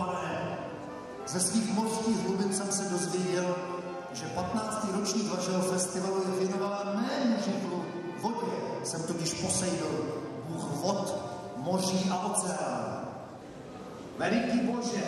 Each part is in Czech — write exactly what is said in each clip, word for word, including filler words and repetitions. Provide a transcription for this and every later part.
Opavané. Ze svých mořských hlubin jsem se dozvěděl, že patnáctý ročník vašeho festivalu je věnován ne mužitlu, vodě. Jsem totiž Poseidon, bůh vod, moří a oceánu. Veliký Bože,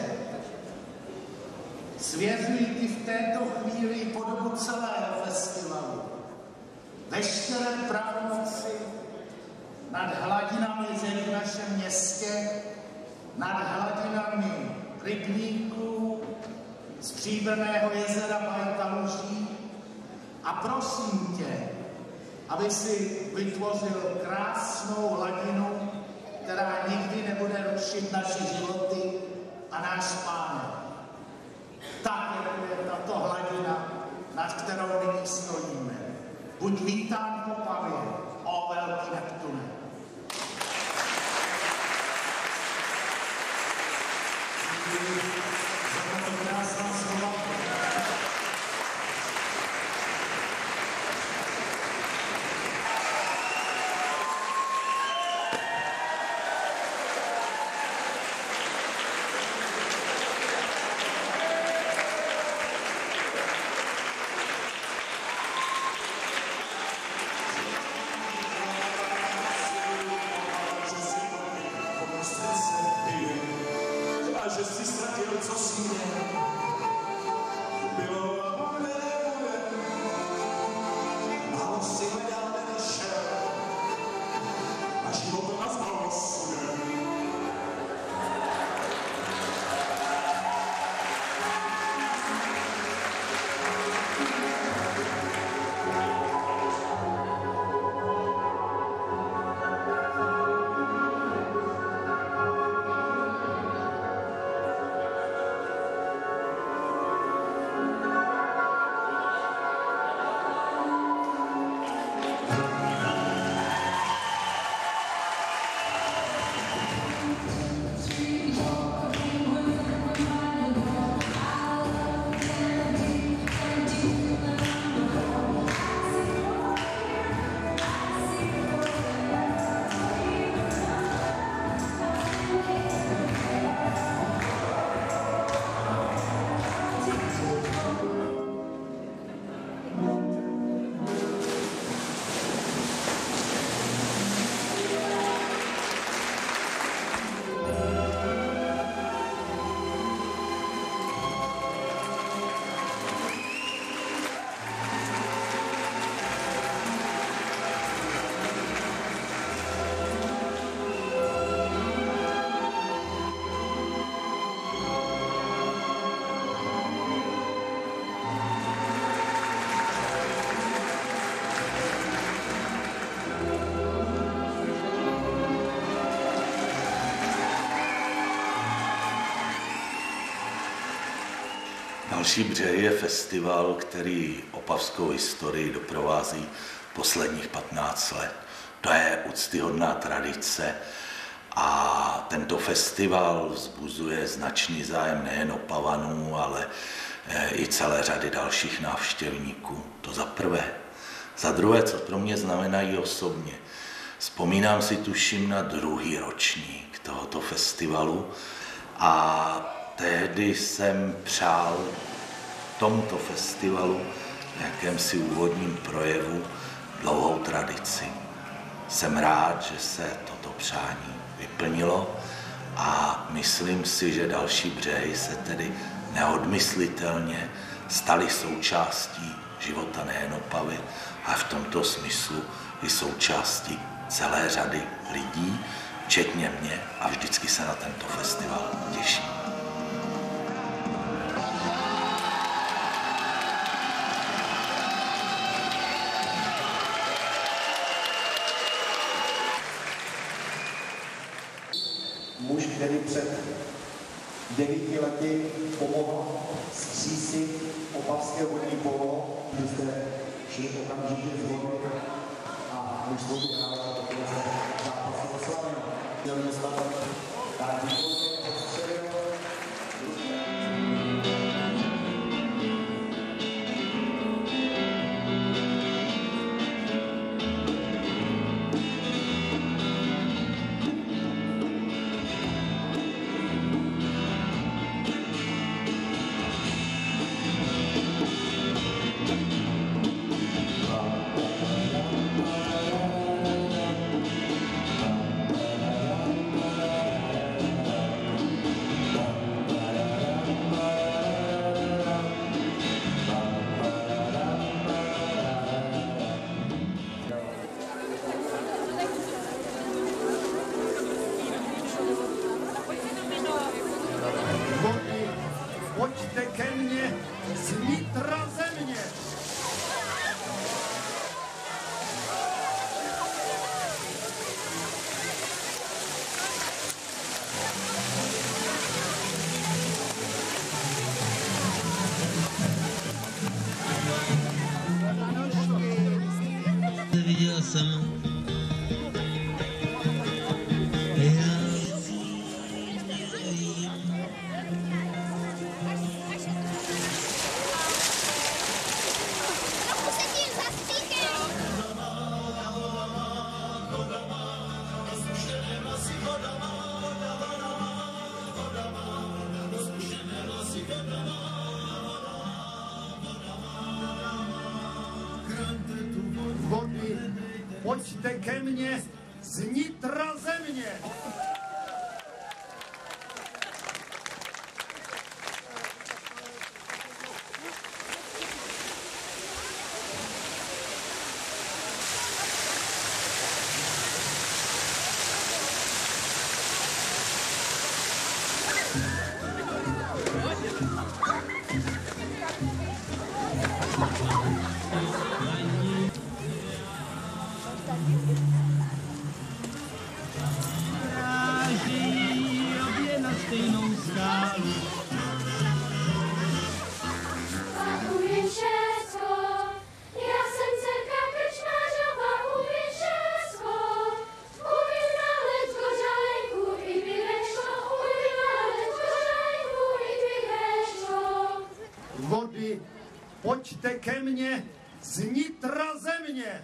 svěřuji ti v této chvíli podobu celého festivalu. Veškeré pravomoci nad hladinami řek v našem městě, nad hladinami rybníků, Stříbrného jezera Bajkaluží a prosím tě, aby si vytvořil krásnou hladinu, která nikdy nebude rušit naše životy a náš spánek. Tak, jako je tato hladina, nad kterou nyní stojíme. Buď vítán v Opavě, ó velký Neptune. Děkuji za tato krásná slova. Další břehy je festival, který opavskou historii doprovází posledních patnáct let. To je úctyhodná tradice a tento festival vzbuzuje značný zájem nejen Opavanů, ale i celé řady dalších návštěvníků. To za prvé. Za druhé, co pro mě znamenají osobně. Vzpomínám si tuším na druhý ročník tohoto festivalu a tehdy jsem přál tomuto festivalu v jakémsi úvodním projevu dlouhou tradici. Jsem rád, že se toto přání vyplnilo a myslím si, že další břehy se tedy neodmyslitelně staly součástí života nejen Opavy, ale v tomto smyslu i součástí celé řady lidí, včetně mě, a vždycky se na tento festival těším. Muž, který před devíti lety pomohl zkřísit opavské vodní polo, kdy jste šli okamžitě z vody a muž vody hrál, protože se zápasy oslavil. Měl města tak výborně podstřelil. znitra země. Viděl jsem. Vody, pojďte ke mně z nitra země. Ráží obě na stejnou skálu. Umím Česko, já jsem dcerka krčmářova, umím Česko. Umím nálec kořálku i pivečko, umím nálec kořálku i pivečko. Vody, pojďte ke mně z nitra země.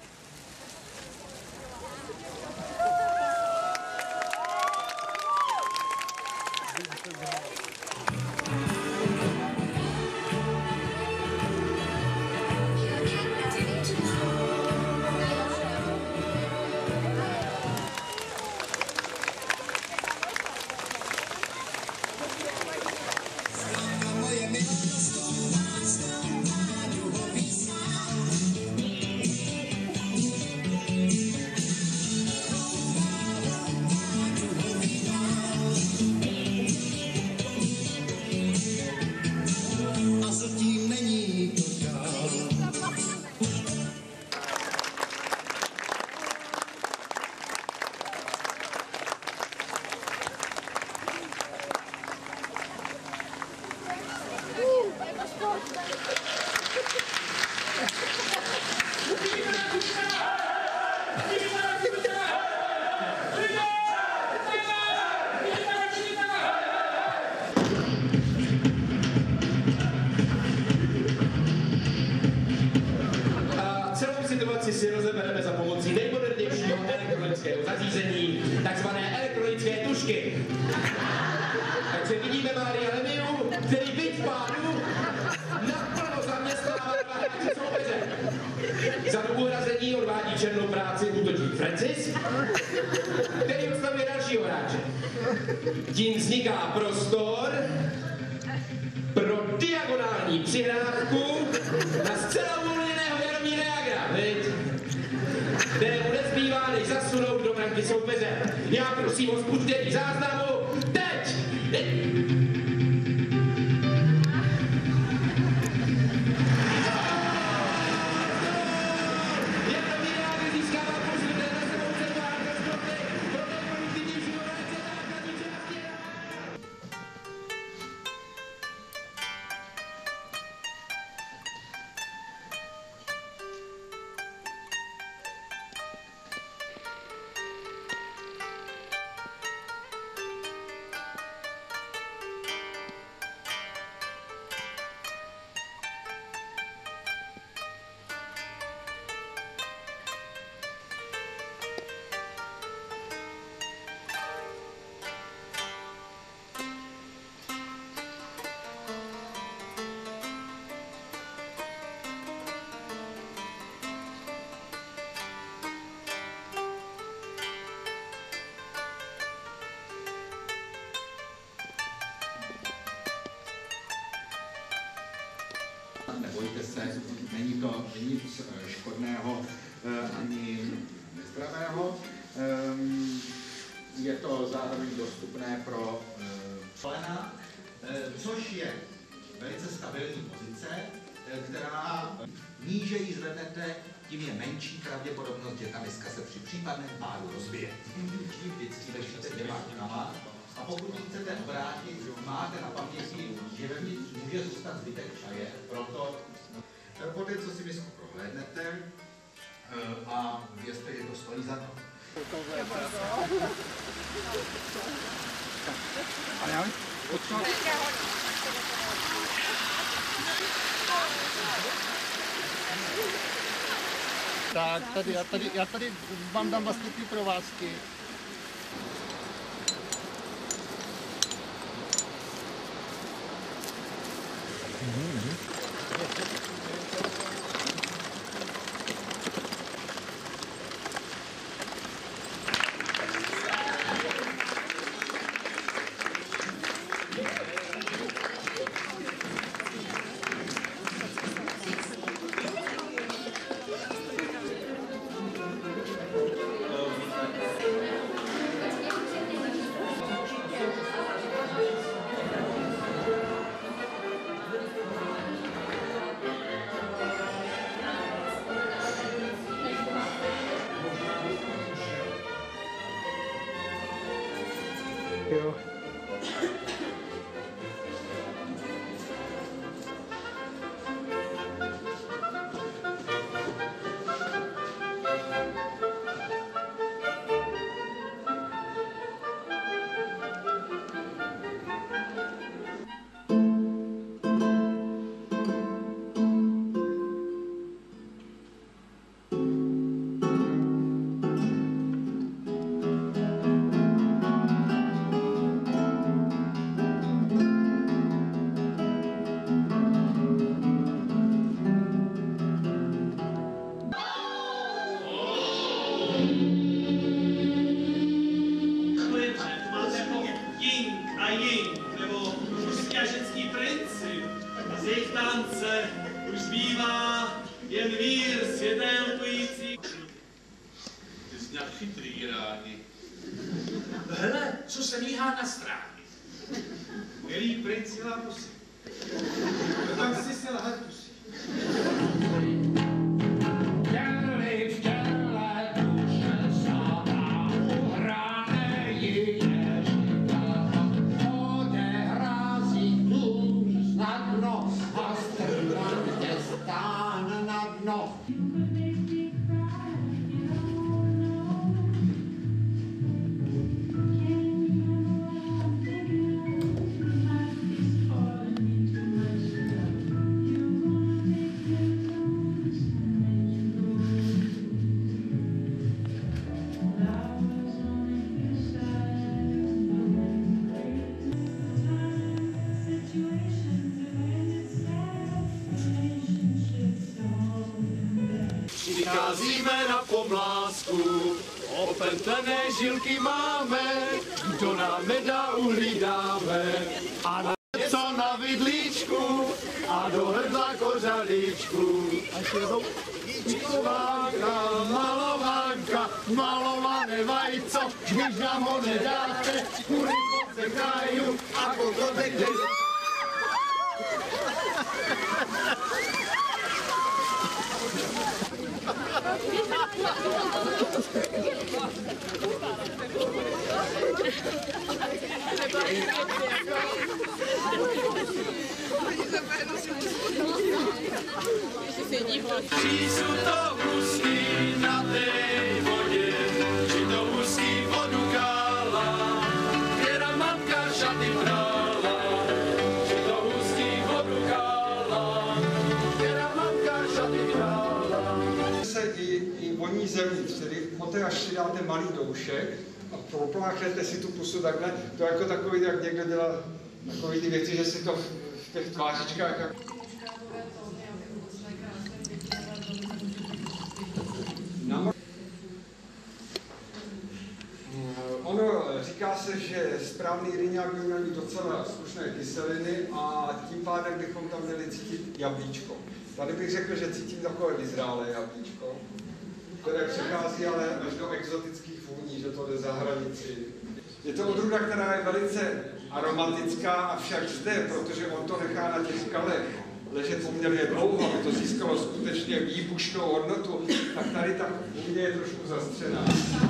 Situaci si rozebereme za pomocí nejmodernějšího elektronického zařízení, takzvané elektronické tušky. Takže vidíme Mária Lemiu, který byť v pádu naplno zaměstnává dva hráče soupeře. Za dobu hrazení odvádí černou práci útočník Francis, který odstavuje dalšího hráče. Tím vzniká prostor pro diagonální přihrávku na zcela uvolněného Jaromíra Jágra, viď? Kterému nezbývá, než zasunout do branky soupeře. Já prosím o spuštění záznamu. Teď! Jaromír Jágr získává pozitivně na sebou centrální rozkroky pro nejproduktivnějšího hráče základní části. Nebojte se, není to nic škodného ani nezdravého. Je to zároveň dostupné pro člena, což je velice stabilní pozice. která níže ji zvednete, tím je menší pravděpodobnost, že ta miska se při případném pádu rozbije. Čím vždycky držíte dvěma rukama a pokud ji chcete obrátit, máte na paměti, že vevnitř může zůstat zbytek čaje, proto poté, co si misku prohlédnete a věřte, že to stojí za to. A já? Tak, tady, já tady, já tady vám dám vlastně ty provázky. Jo. Z jejich tance už zbývá jen vír světelkující. Ty jsi nějak chytrý, rádi. Hele, co se míhá na stráně. Milý princi Lapusy. Tam si se lahatusy. Přicházíme na pomlásku, opentlené žilky máme, kdo nám nedá uhlídáme. A na něco na vidlíčku a do hrdla kořalíčku. Až jedou Jíčkovánka, malovánka, malované vajco, když nám ho nedáte, kury podsekají a kokotek jdeš. Či sú to husky na tej vode, či to husky vodu kála, která matka šaty prala. Či to husky vodu kála, která matka šaty prala. Se i, i voní zevnitř, tedy poté až si dáte malý doušek a propláchnete si tu pusu takhle, to je jako takový, jak někdo dělá takový ty věci, že si to v těch tvářičkách jak... Ono říká se, že správný rýňák by měl mít docela slušné kyseliny a tím pádem bychom tam měli cítit jablíčko. Tady bych řekl, že cítím takové vyzrálé jablíčko, které přechází ale až do exotických vůní, že to jde za hranici. Je to odrůda, která je velice aromatická, avšak zde, protože on to nechá na těch skalech, ležet poměrně dlouho, aby to získalo skutečně výbušnou hodnotu, tak tady ta vůně je trošku zastřená.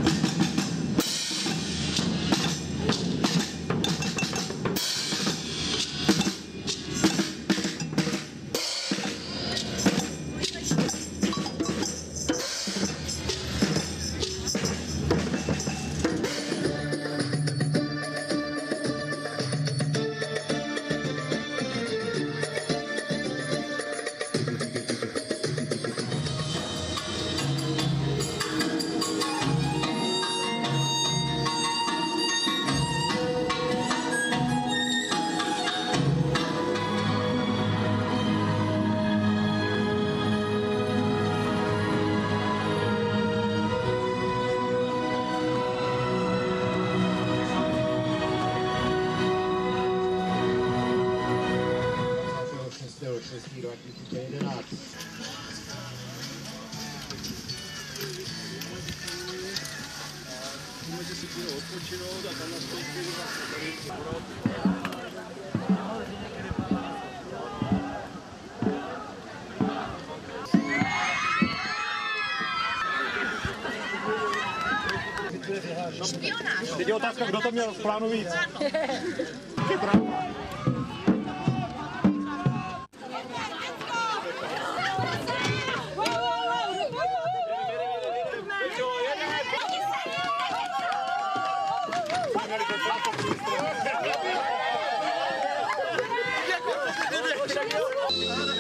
dva tisíce jedenáct. Můžete si chvíli odpočinout a tam nastoupí Teď je otázka, kdo to měl v plánu víc. Děkuji.